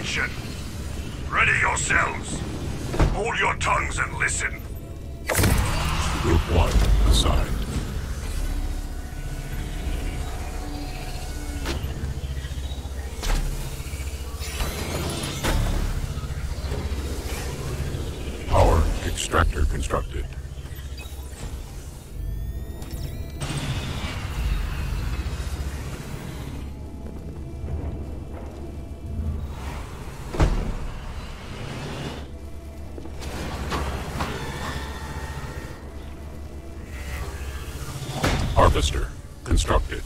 attention! Ready yourselves! Hold your tongues and listen! Group 1 assigned. Power extractor constructed. Harvester constructed.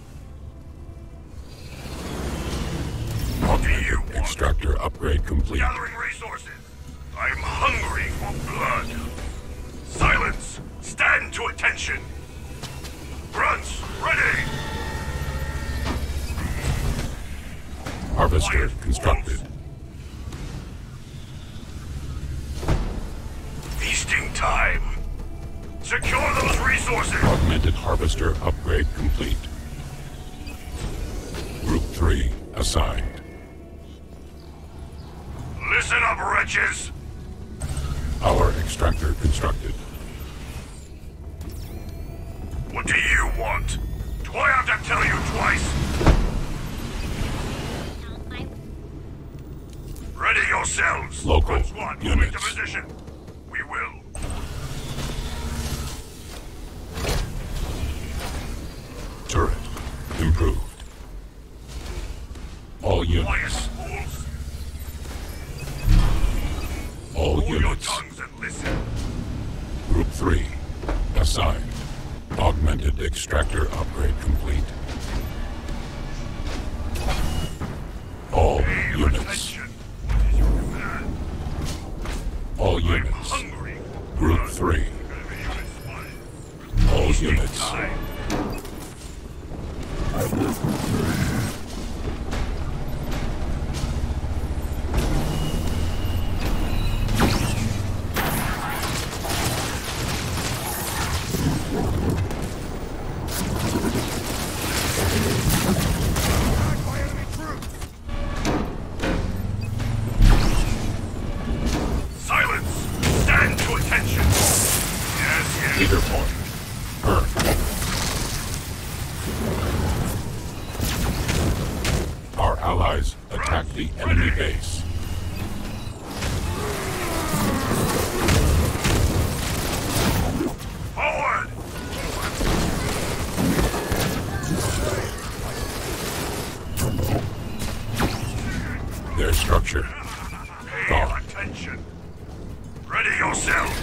What do you want? Extractor upgrade complete. Gathering resources. I'm hungry for blood. Silence! Stand to attention! Grunts, ready! Harvester Quiet, constructed. Feasting time. Secure those resources! Augmented harvester upgrade complete. Group 3 assigned. Listen up, wretches! Power extractor constructed. What do you want? Do I have to tell you twice? Ready yourselves! Local Front squad, moving to units. position. We will. Turret improved. All Quiet, units. fools! All Hold your units. tongues and listen. Group 3 assigned. Augmented extractor upgrade complete. All Pay units. attention. What is your command? All I'm units. hungry. Group 3. Enemy unit spotted. All Feasting units. time. Attacked by enemy troops. Silence! Stand to attention! Yes, yes. Leader point. Earth. Our allies attack the enemy base. Forward! Their structure. Pay Gone. attention. Ready yourselves.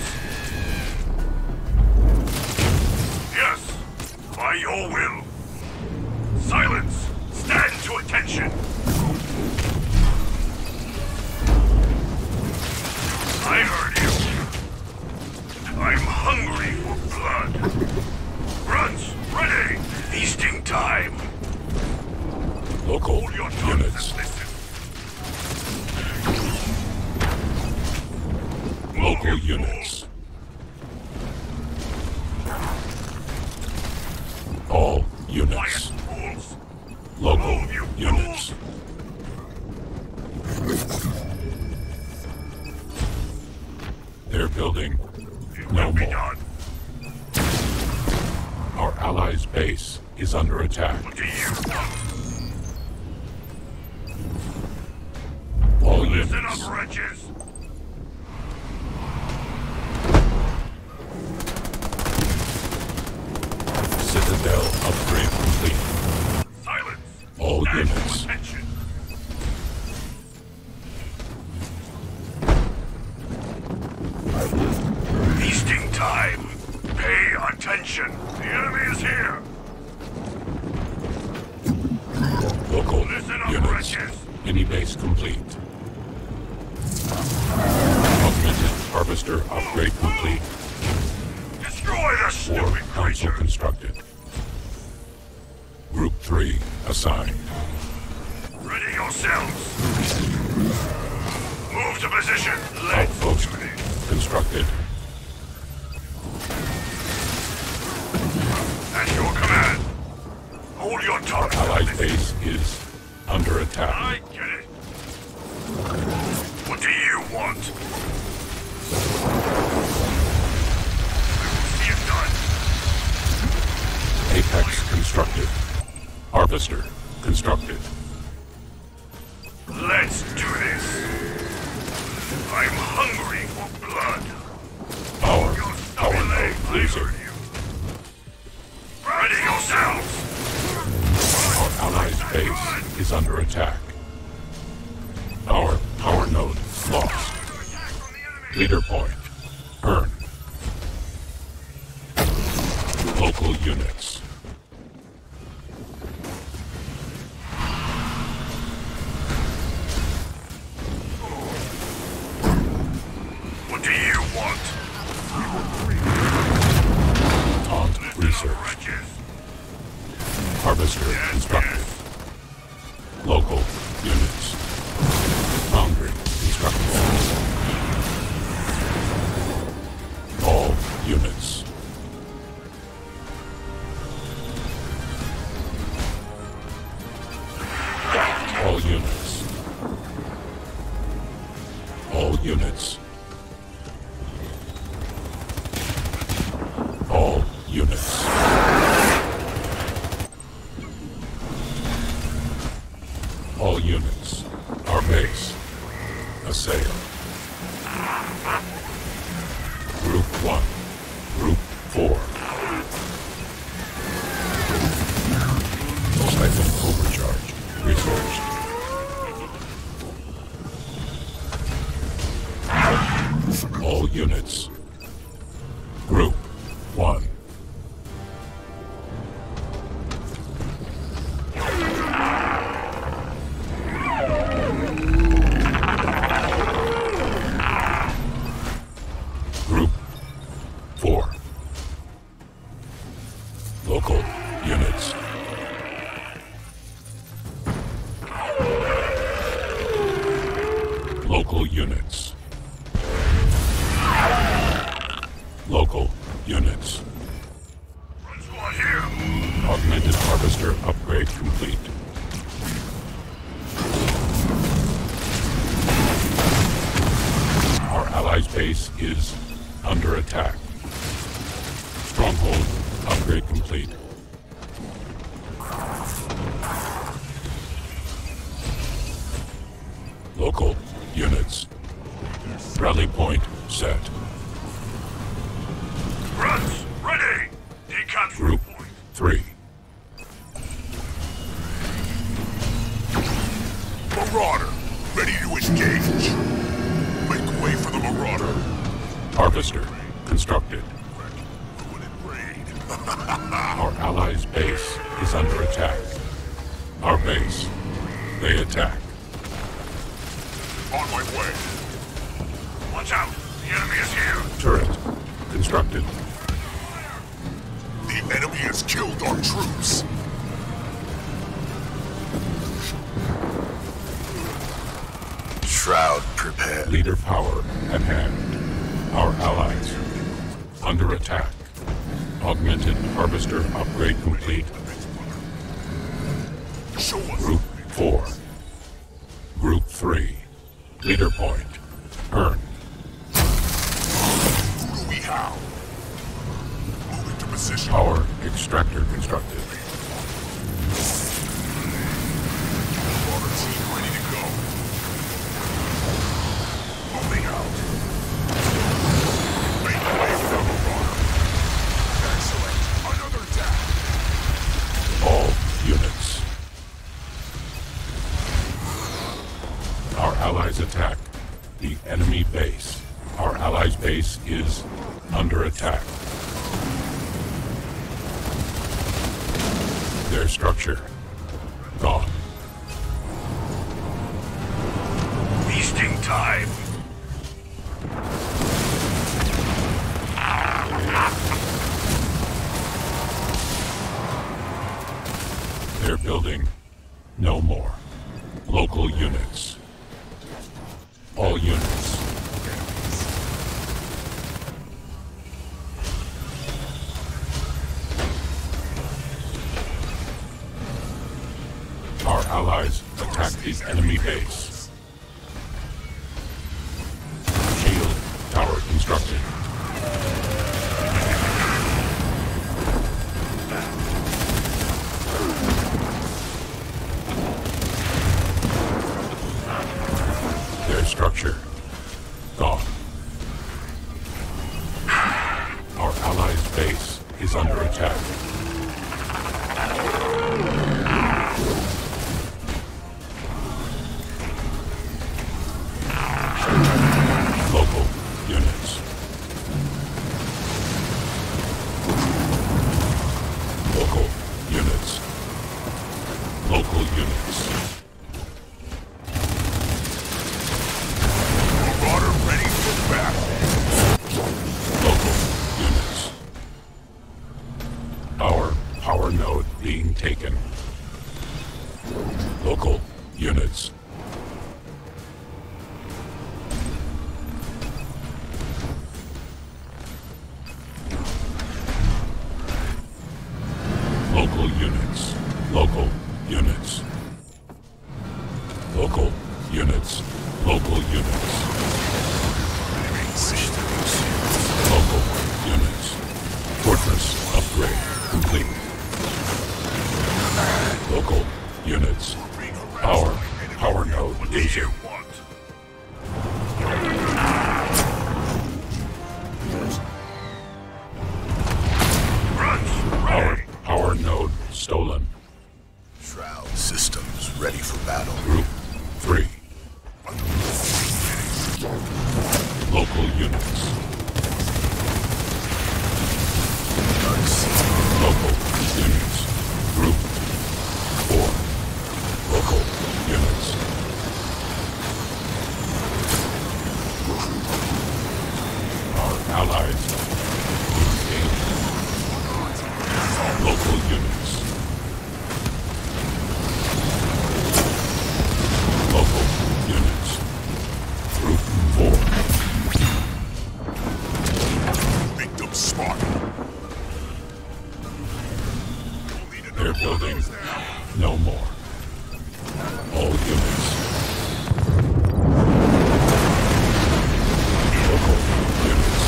Yes, by your will. Silence! Stand to attention! I heard you. I'm hungry for blood. Grunts, ready! Feasting time. Local Hold your tongues units. and listen. Local Move, you units. All fools. units. Quiet, fools. Local Move, you units. They're building It no will be more. done. Our allies' base is under attack. What do you want? All Listen units. up, wretches. Citadel upgrade complete. Silence. All Stand to units. attention. Feasting time. Pay attention. The enemy is here. Local Listen up, units. wretches. Mini base complete. Augmented harvester upgrade complete. Destroy the War stupid council creature. constructed. Group 3 assigned. Ready yourselves. Move to position. Let's Outpost do this. constructed. At your command. Hold your tongue. Allied base is under attack. I get it. do you want? I will see it done. Apex constructed. Harvester constructed. Let's do this. I'm hungry for blood. Power node losing. Ready yourselves! Our allies' base is under attack. Our power node lost. Leader point earned. Local units. What do you want? Taunt research. Harvester constructed. Local units. Foundry constructed. All units. All units. All units. All units. All units. Our base. Assail. Group 1. Group 4. Siphon overcharge. Researched. All units. Group 1. Group 4. Local units. Local units. Local units. Squad here. Augmented harvester upgrade complete. Our allies' base is under attack. Stronghold upgrade complete. Local units. Rally point set. Runs, ready. Decap Group point. 3. Marauder, ready to engage. Make way for the Marauder. Harvester constructed. Ruin and raid. Our allies' base is under attack. Our base. They attack. On my way. Watch out! The enemy is here! Turret constructed. The enemy has killed our troops! Shroud prepared. Leader power at hand. Our allies under attack. Augmented harvester upgrade complete. Show us. Group 4. Group 3. Leader point earned. Who do we have? Moving to position. Power extractor constructed. Water team ready to go. Moving out. Make way for the Marauder. Excellent. Another attack. All units. Our allies attack the enemy base. Our allies' base is under attack. Their structure gone. Feasting time. They're building no more. Local units. All units. Our allies attack the enemy base. constructed. Their structure gone. Our allies' base is under attack. Local units. Local units. Local units. Marauder ready for battle. Local units. Our power node being taken. Local units. Local units. Local units. Local units. Local units. Local units. Fortress upgrade complete. Local units. Power node is here. Power node stolen. Shroud systems ready for battle. Group 3. Local units. Local units. Group 4. Local units. Our allies engaged. Local units. Local units. Group 4. Victim spotted. They're building no more. All units. Local units.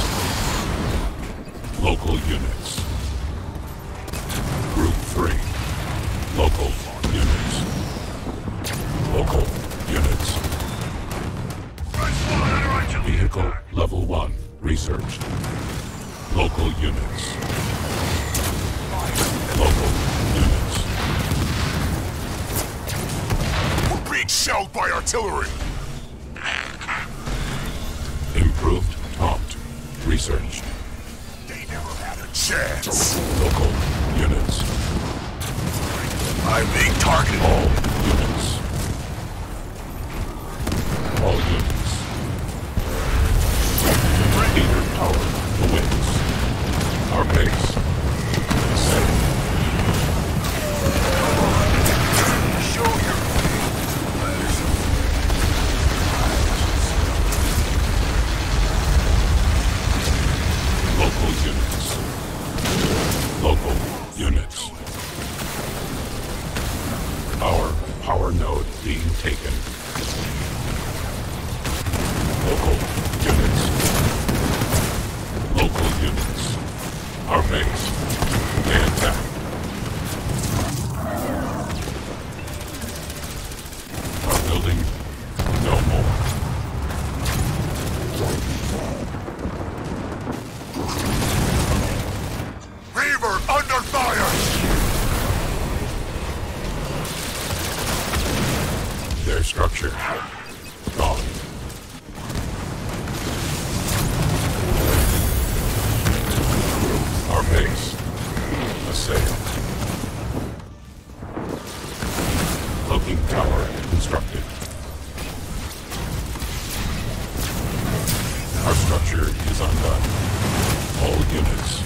Local units. Group 3. Local units. Local units. Vehicle level 1 researched. Local units. Local units. We're being shelled by artillery. Improved prompt researched. They never had a chance. Local units. I'm being targeted. All units. All units. Leader power awaits. Our base. Safe. Show your Local units. Local units. Our power node being taken. Local units. Local units. Our base. They attack. Our building. No more. Reaver under fire. Their structure gone. Our base assailed. Cloaking tower constructed. Our structure is undone. All units.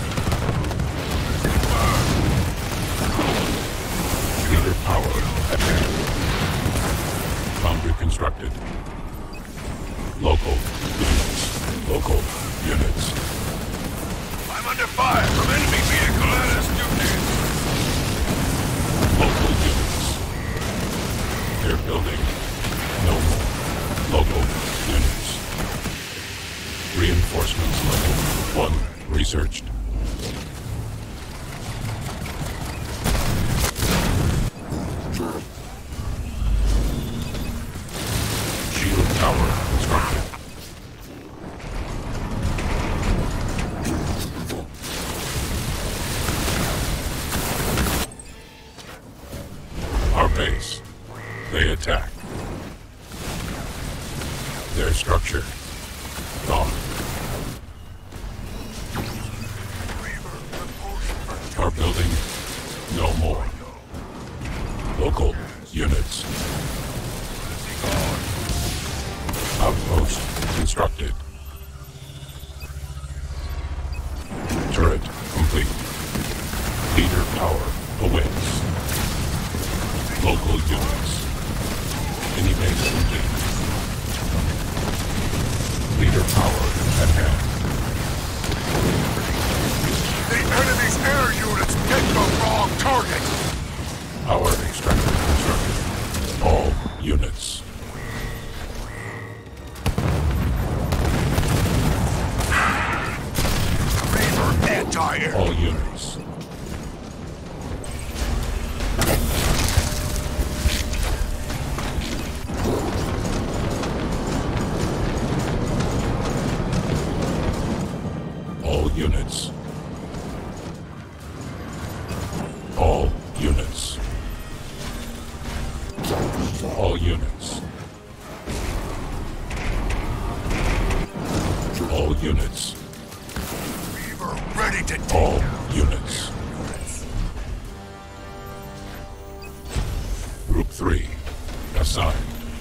Leader power at hand. Foundry constructed. Local units. Local units. I'm under fire from enemy vehicle. Let us do this. Local units. They're building no more. Local units. Reinforcements researched. Shield tower constructed. Our base. They attack. Their structure. Gone. Our building. No more. Local units. Outpost constructed. Turret complete. Leader power awaits. Local units. Mini base complete. Leader power at hand. The enemy's air units hit the wrong target! Power extractor constructed. All units. Reaver anti-air! All units. All units. All units. All units. All units. Reaver ready to take All down units. Group 3. Assigned.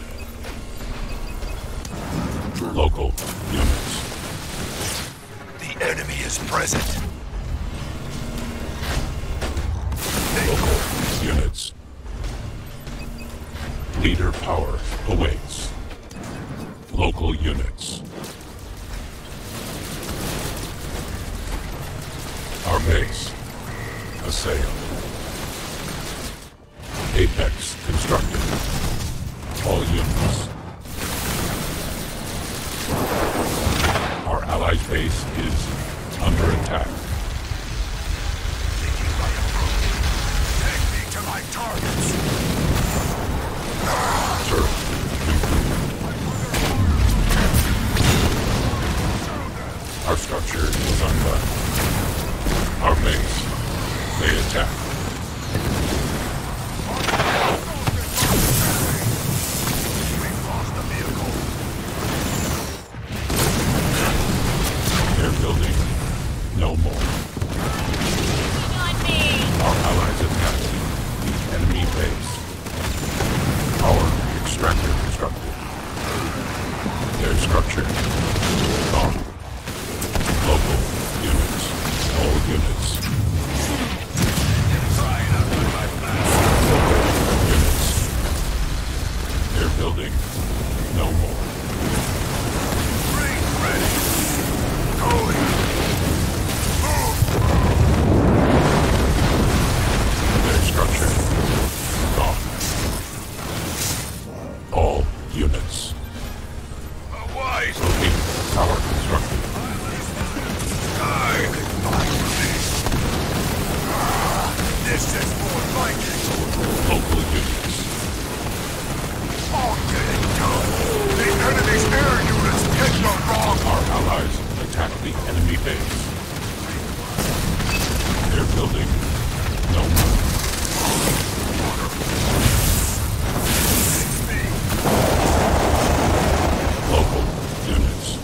Local units. The enemy is present. Local units. Leader power awaits. Local units. Our base. Assail. Apex constructed. All units. Our allies' base is under attack. Take me to my targets! Turret complete. Our structure is undone. Our base. They attack. We've lost the vehicle. They're building no more. Our allies attack the enemy base. Power extractor constructed. Their structure gone. Local units. All units. Local units. They're building no more. Ring ready. Going. Move. Their structure gone. All units. A wise Locate tower constructed. die. This is more like it. Local units. I'll get it done. The enemy's air units hit the wrong Our allies attack the enemy base. They're building no more. Local units.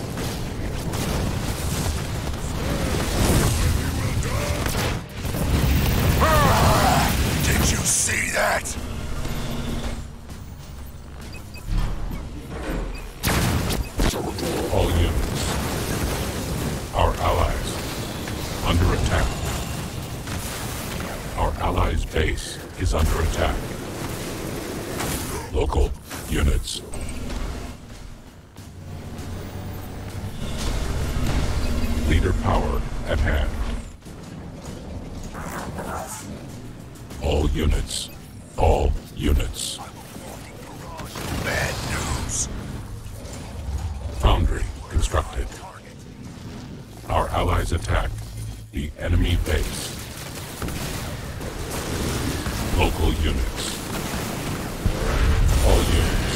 Did you see that? All units. Our allies under attack. Our allies' base is under attack. Local units. Leader power at hand. All units. All units. Bad news. Foundry constructed. Our allies attack enemy base. Local units. All units.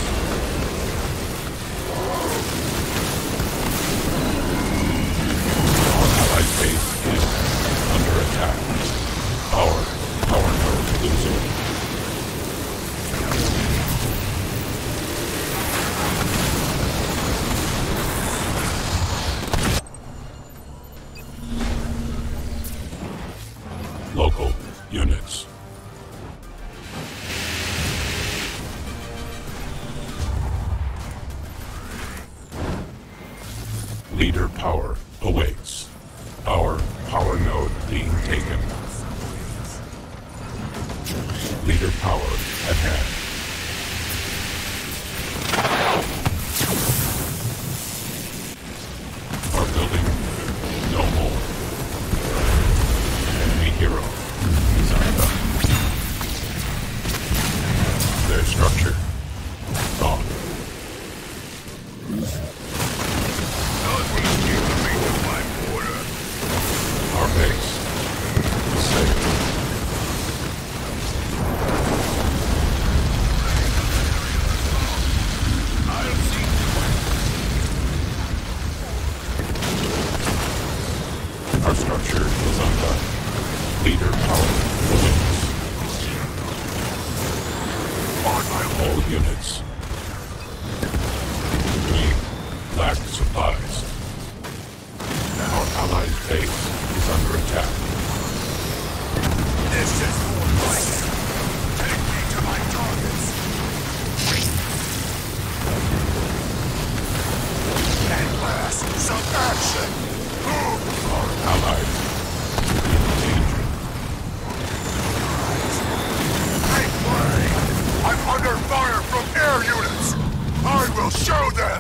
Our allied base is under attack. Power node losing. Local units. Leader power awaits. Our power node being taken. Leader power at hand. Our building no more. Enemy hero is undone. Their structure gone. Our base is safe. Our structure is undone. Leader power awaits. All units. We lack supplies. Our allied base is under attack. This is more like it. Take me to my targets. At last, some action. Move. Our allies in danger. Make way. I'm under fire from air units. I will show them.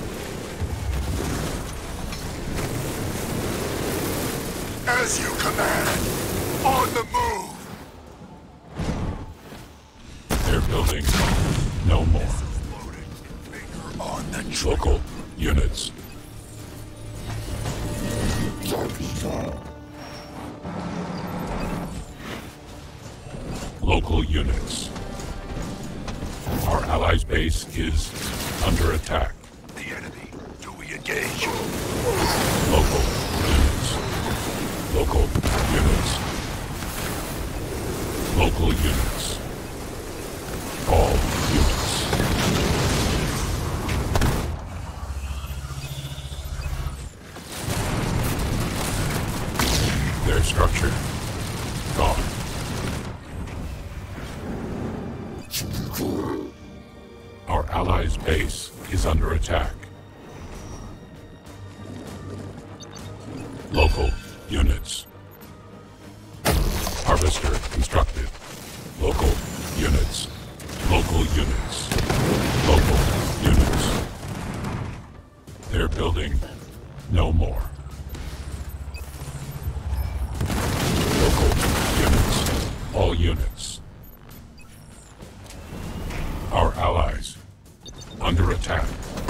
As you command. On the move. They're building no more. Finger on the trigger. Local units. Local units. Our allies' base is under attack. The enemy. Do we engage? Local units. Local units. Local units. All units. Their structure gone. Our allies' base is under attack. Local units. Harvester constructed. Local units. Local units. Local units. They're building no more. Local units. All units. Our allies under attack.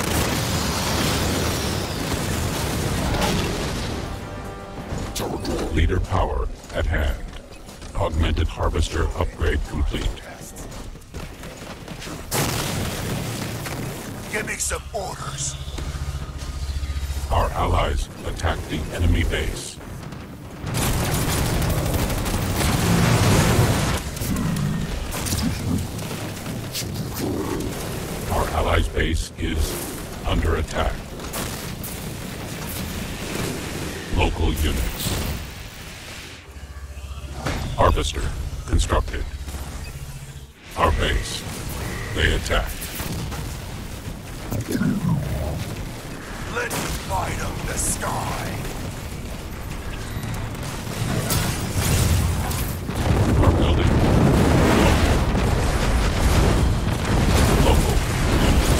Leader power at hand. Augmented harvester upgrade complete. Give me some orders. Our allies attack the enemy base. Our allies' base is under attack. Local units. Harvester constructed. Our base. They attacked. Let me light up the sky. Our building. Local units.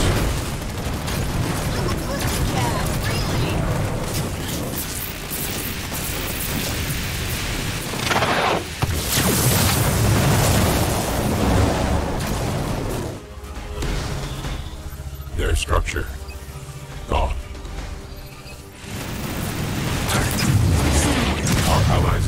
Their structure gone. Our allies'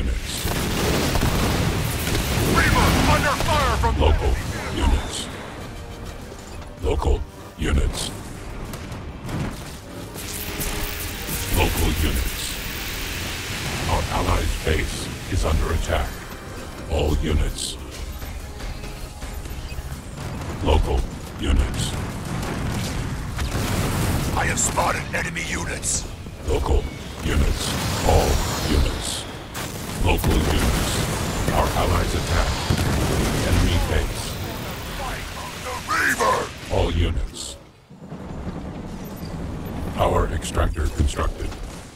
units. Reaver, under fire from Local units. Local units. Local units. Our allies' base is under attack. All units. Local units. I have spotted enemy units. Local units. All units. Local units. Our allies attack. Enemy base. The Reaver! All units. Power extractor constructed.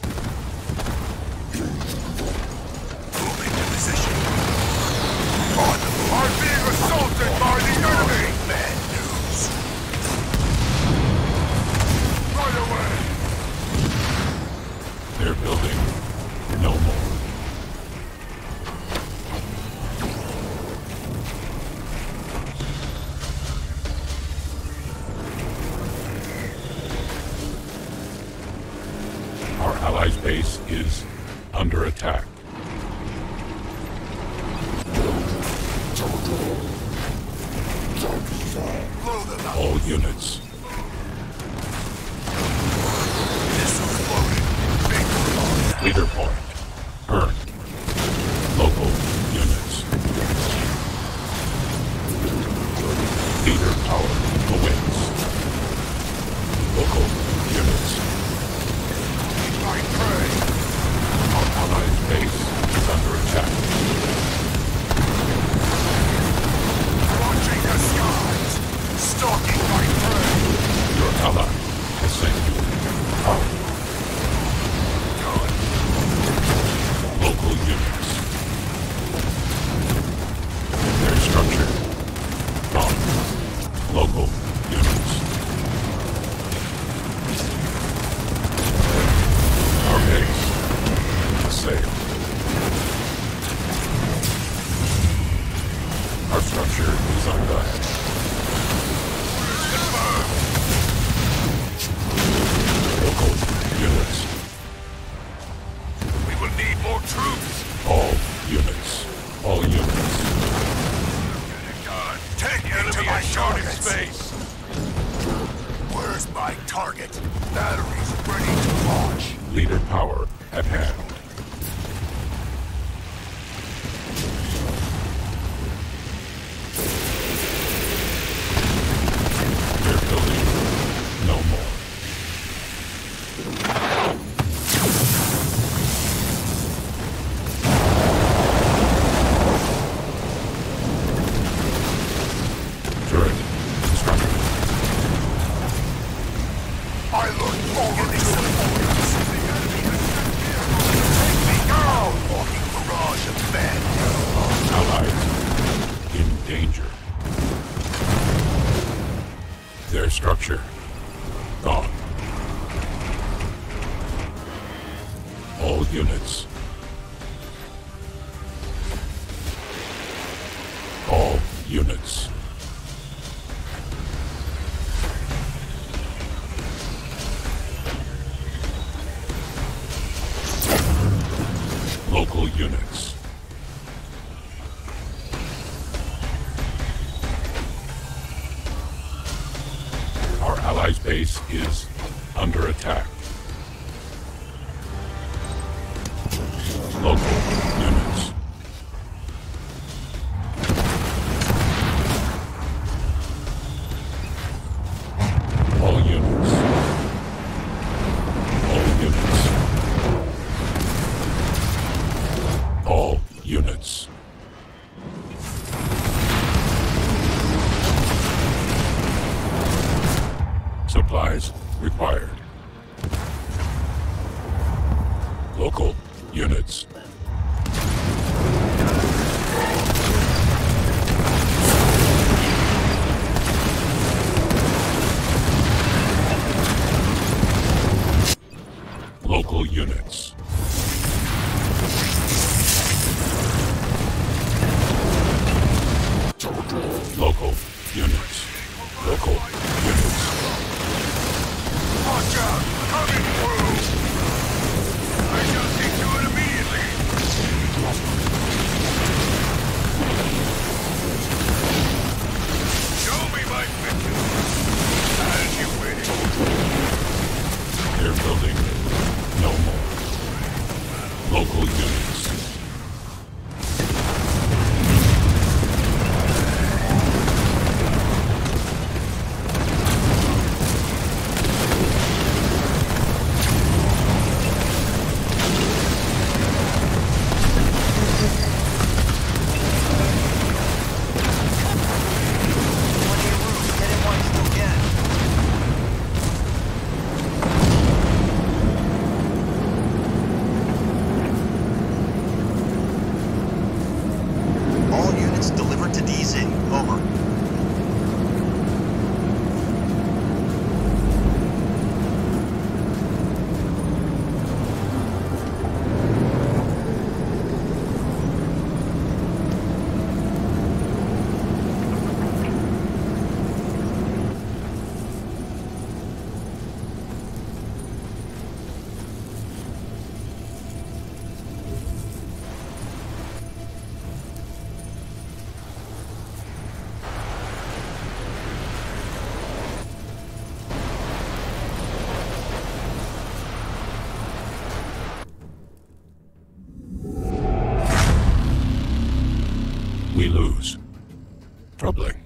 Moving to position. On the move. I'm being assaulted by the enemy! Bad news. Right away! They're building. No more. Our allies' base is under attack. Blow them out. All units. Missiles loaded. Big on. Leader point. Earned. Local units. Leader power awaits. Local units. My prey. Our allies' base is under attack. Watching the skies. Stalking my prey. Your ally has sent you power. Local units. Their structure. Gone. Local units. Our base. Assailed. Our structure is undone. Local units. We will need more troops. All units. All units. Take me to my target space. Where's my target? Batteries ready to launch. Leader power at hand. They're building. No more. Turret constructed. I look forward to some orders. The enemy has sent here. Take me down. Walking barrage of men. Allies in danger. Their structure gone. All units. All units. Local units. Our allies' base is under attack. Local units. All units. All units. All units. Supplies required. Local units. Local units. Local units. Local units. Watch lose. Troubling.